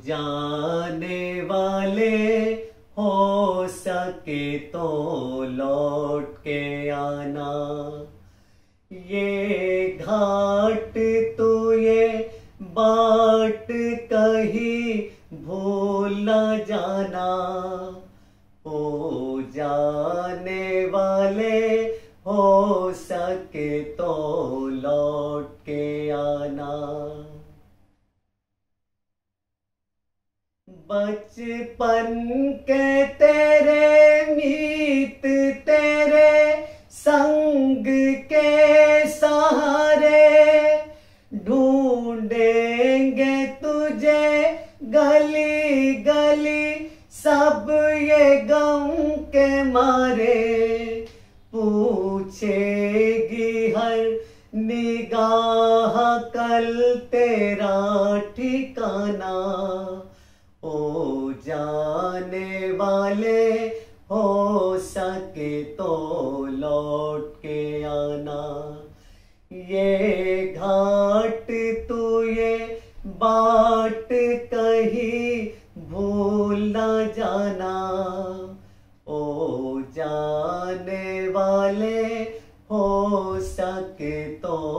जाने वाले हो सके तो लौट के आना। ये घाट तू ये बाट कहीं भूल न जाना। ओ जाने वाले हो सके तो लौट के आना। बचपन के तेरे मीत तेरे संग के सहारे ढूंढेंगे तुझे गली गली सब ये गम के मारे। पूछेगी हर निगाह कल तेरा ठिकाना। ओ जाने वाले हो सके तो लौट के आना। ये घाट तू ये बाट कहीं भूल न जाना। ओ जाने वाले हो सके तो